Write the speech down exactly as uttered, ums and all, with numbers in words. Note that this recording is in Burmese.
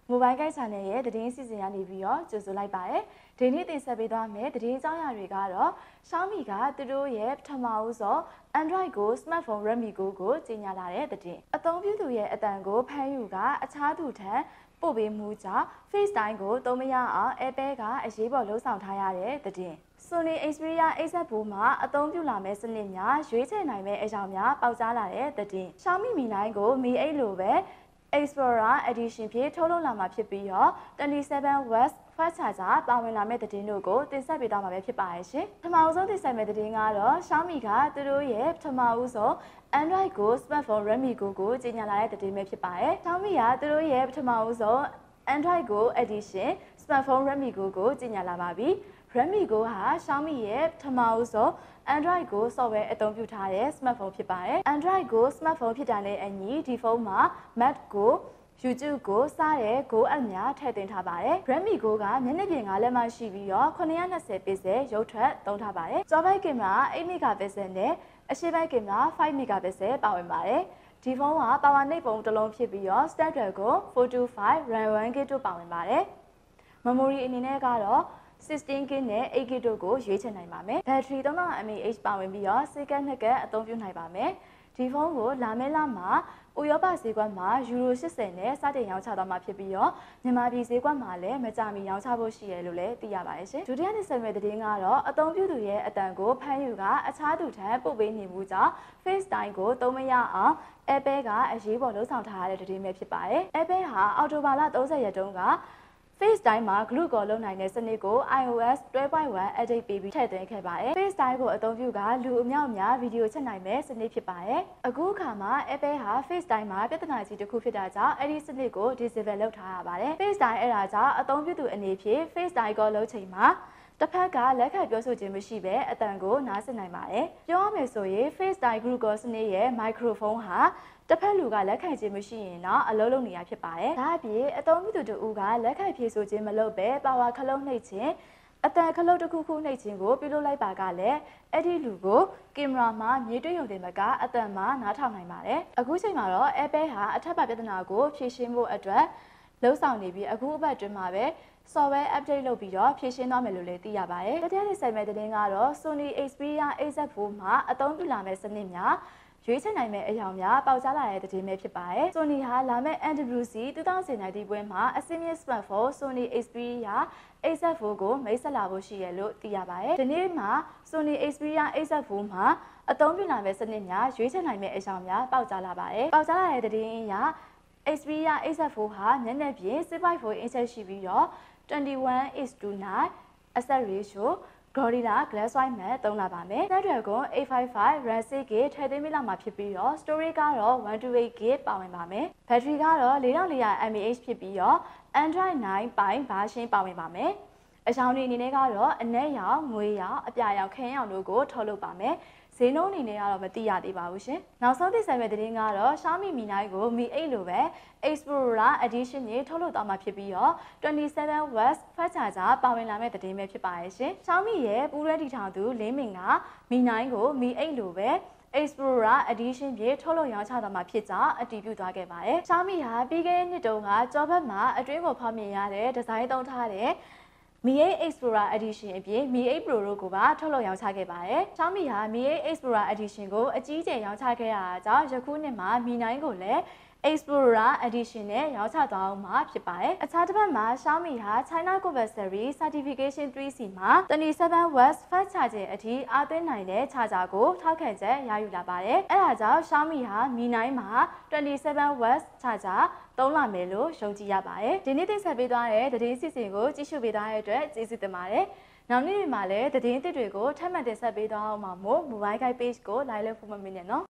Mobile Guide Channel ရဲ့တည်င်းစီစဉ်ရနေပြီးတော့ကြိုဆိုလိုက်ပါတယ်။ဒီနေ့တင်ဆက်ပေးသွားမယ့်တည်င်းအကြောင်းအရာတွေကတော့ Xiaomi ကသူတို့ရဲ့ပထမဦးဆုံး Android ကို Smartphone Redmi Go ကိုကြေညာလာတဲ့တည်င်းအသုံးပြုသူရဲ့အတန်ကိုဖမ်းယူကအခြားသူထံပို့ပေးမှုကြောင့် FaceTime ကိုသုံးမရအောင် Apple ကအရေးပေါ်လှုံ့ဆော်ထားရတဲ့တည်င်း Sony Xperia A Z Four မှာအသုံးပြုလာမယ့်စနစ်များရွေးချယ်နိုင်မယ့်အကြောင်းများပေါက်ကြားလာတဲ့တည်င်း Xiaomi Mi နိုင်ကို Mi eightလိုပဲExplorer Edition ဖြင့်ထုတ်လုပ်လာမှာဖြစ်ပြီးတော့twenty-seven watts fast charger ပါဝင်လာမယ့်သတင်းတို့ကိုတင်ဆက်ပေးသွားမှာပဲဖြစ်ပါရဲ့ရှင်။ပထမဆုံးတင်ဆက်မယ့်သတင်းကတော့ Xiaomi ကသူတို့ရဲ့ပထမဦးဆုံး Android ကို Smartphone Redmi Go ကိုကြေညာလာတဲ့သတင်းပဲဖြစ်ပါရဲ့။ Xiaomi ကသူတို့ရဲ့ပထမဦးဆုံး Android Go Edition Smartphone Redmi Go ကိုကြေညာလာပါပြီ။ Redmi Go ဟာ Xiaomi ရဲ့ပထမဦးဆုံး Android ကို software အသုံးပြုထားတဲ့ smartphone ဖြစ်ပါတယ်။ Android ကို smartphone ဖြစ်တာနဲ့အညီဒီဖုန်းမှာ Map ကို YouTube ကိုစတဲ့ Go app များထည့်သွင်းထားပါတယ်။ Redmi Go ကမျက်နှာပြင်ငါးလက်မရှိပြီးတော့nine twentyပစ်ဆယ်ရုပ်ထွက်သုံးထားပါတယ်။ကျောဘိုက်ကင်မရာeight megapixel နဲ့အရှေ့ဘက်ကင်မရာfive megapixel ပါဝင်ပါတယ်။ဒီဖုန်းကပါဝါနိပ်ပုံတစ်လုံးဖြစ်ပြီးတော့ Snapdragon four twenty-five RAM one gig တို့ပါဝင်ပါတယ်။ Memory အနေနဲ့ကတော့sixteen gig နဲ့eight gig တို့ကိုရွေးချယ်နိုင်ပါမယ်။ Battery three thousand milliamp hour ပါဝင်ပြီးတော့စက္ကန့်twoကအသုံးပြုနိုင်ပါမယ်။ဒီဖုန်းကိုလာမယ့်လမှာဥရောပဈေးကွက်မှာယူရိုeightyနဲ့စတင်ရောင်းချသွားမှာဖြစ်ပြီးတော့မြန်မာပြည်ဈေးကွက်မှာလည်းမကြာမီရောင်းချဖို့ရှိရလို့လည်းသိရပါတယ်ရှင်။ဒုတိယနေ့ဆက်မဲ့သတင်းကတော့အသုံးပြုသူရဲ့အတန်ကိုဖမ်းယူကအခြားသူထံပို့ပေးနေမှုကြောင့် FaceTime ကိုသုံးမရအောင် Apple ကအရေးပေါ်လှုံ့ဆော်ထားတဲ့သတင်းပဲဖြစ်ပါတယ်။ Apple ဟာအောက်တိုဘာလthirtyရက်တုန်းကFaceTime မှာ Glue Call လုပ်နိုင်တဲ့စနစ်ကို iOS twelve point one update ပေးပြီးထည့်သွင်းခဲ့ပါတယ်။ FaceTime ကိုအသုံးပြုကလူအများအများဗီဒီယိုချက်နိုင်မဲ့စနစ်ဖြစ်ပါတယ်။အခုအခါမှာ Apple ဟာ FaceTime မှာပြဿနာကြီးတစ်ခုဖြစ်တာကြောင့်အဲ့ဒီစနစ်ကို disable လုပ်ထားရပါတယ်။ FaceTime အဲ့ဒါကြောင့်အသုံးပြုသူအနေဖြင့် FaceTime Call လုပ်ချိန်မှာတစ်ဖက်ကလက်ခံပြောဆိုခြင်းမရှိဘဲအတန်ကိုနားဆင်နိုင်ပါတယ်။ပြောရမယ်ဆိုရင် FaceTime Glue Call စနစ်ရဲ့ microphone ဟာတစ်ဖက်လူကလက်ခံခြင်းမရှိရင်တော့အလုပ်လုပ်နေရဖြစ်ပါတယ်။ဒါအပြင်အသုံးပြုသူတို့ကလက်ခံဖြေဆိုခြင်းမလုပ်ဘဲပါဝါခလုံးနှိပ်ခြင်းအတန်ခလုတ်တစ်ခုခုနှိပ်ခြင်းကိုပြုလုပ်လိုက်ပါကလည်းအဲ့ဒီလူကိုကင်မရာမှာမြေတွေ့ရုံတင်မကအတန်မှာနားထောင်နိုင်ပါတယ်။အခုချိန်မှာတော့ Apple ဟာအထက်ပါပြဿနာကိုဖြေရှင်းဖို့အတွက်လှုံ့ဆော်နေပြီးအခုအပတ်အတွင်းမှာပဲ software update လုပ်ပြီးတော့ဖြည့်ရှင်းသွားမယ်လို့လည်းသိရပါတယ်။တတိယနေ့ဆိုင်မဲ့သတင်းကတော့ Sony Xperia A Z Four မှာအသုံးပြုလာမယ့်စနစ်များရွေးချယ်နိုင်မယ့်အရာများပေါက်ကြားလာတဲ့သတင်းပဲဖြစ်ပါတယ်။ Sony ဟာလာမယ့် M W C twenty nineteenပွဲမှာအစင်းမြင့် smartphone Sony Xperia A Z Four ကိုမိတ်ဆက်လာဖို့ရှိရလို့သိရပါတယ်။ဒီနေ့မှာ Sony Xperia A Z Four မှာအသုံးပြုလာမယ့်စနစ်များရွေးချယ်နိုင်မယ့်အရာများပေါက်ကြားလာပါတယ်။ပေါက်ကြားလာတဲ့သတင်းအရ Xperia A Z Four ဟာမျက်နှာပြင်six point four inch ရှိပြီးတော့twenty-one is to nine aspect ratio Gorilla Glass White Matte သုံးလာပါမယ်။ Snapdragon eight fifty-five RAM six gig ထည့်သွင်းမိလာမှာဖြစ်ပြီးတော့ storage ကတော့one twenty-eight gig ပါဝင်ပါမယ်။ Battery ကတော့four thousand four hundred milliamp hour ဖြစ်ပြီးတော့ Android nine ပိုင်း version ပါဝင်ပါမယ်။အကြောင်းဒီအနေနဲ့ကတော့အနက်ရောင်၊ငွေရောင်၊အပြာရောင်၊ခင်းရောင်တို့ကိုထုတ်လုပ်ပါမယ်။ဈေးနှုန်းအနေနဲ့ကတော့မသိရသေးပါဘူးရှင်။နောက်ဆုံးသိဆိုင်မဲ့သတင်းကတော့ Xiaomi Mi nineကို Mi eightလိုပဲ Explorer Edition နဲ့ထုတ်လုပ်သွားမှာဖြစ်ပြီးတော့twenty-seven watts fast charger ပါဝင်လာမဲ့သတင်းပဲဖြစ်ပါရဲ့ရှင်။ Xiaomi ရဲ့ပူးတွဲတည်ထောင်သူလင်းမင်က Mi nineကို Mi eightလိုပဲExplorer Edition ဖြင့်ထုတ်လုပ်ရောင်းချသွားမှာဖြစ်ကြောင်းအတည်ပြုသွားခဲ့ပါတယ်။ Xiaomi ဟာပြီးခဲ့တဲ့နှစ်တုန်းကကြောဘက်မှာအတွင်းကိုဖောက်မြင်ရတဲ့ဒီဇိုင်းသုံးထားတဲ့Mi eight Explorer Edition အပြင် Mi eight Pro တို့ကိုပါထုတ်လုပ်ရောင်းချခဲ့ပါတယ်။ Xiaomi ဟာ Mi eight Explorer Edition ကိုအကြီးအကျယ်ရောင်းချခဲ့ရတာကြောင့်ယခုနှစ်မှာ Mi nineကိုလည်း Explorer Edition နဲ့ရောင်းချသွားအောင်မှာဖြစ်ပါတယ်။အခြားတစ်ဖက်မှာ Xiaomi ဟာ China Compulsory Certification three C မှာtwenty-seven watts fast charging အထိအားသွင်းနိုင်တဲ့ charger ကိုထောက်ခံချက်ရယူလာပါတယ်။အဲဒါကြောင့် Xiaomi ဟာ Mi nine မှာtwenty-seven watts charger သုံးလာမယ်လို့ယုံကြည်ရပါတယ်။ဒီနေ့တင်ဆက်ပေးသွားတဲ့သတင်းအစီအစဉ်ကိုကြည့်ရှုပေးသွားတဲ့အတွက်ကျေးဇူးတင်ပါတယ်။နောက်နေ့တွေမှာလည်းသတင်းအသစ်တွေကိုထပ်မံတင်ဆက်ပေးသွားအောင်မှာမို့ Mobile Guide Page ကို like လုပ်ဖို့မမေ့နဲ့နော်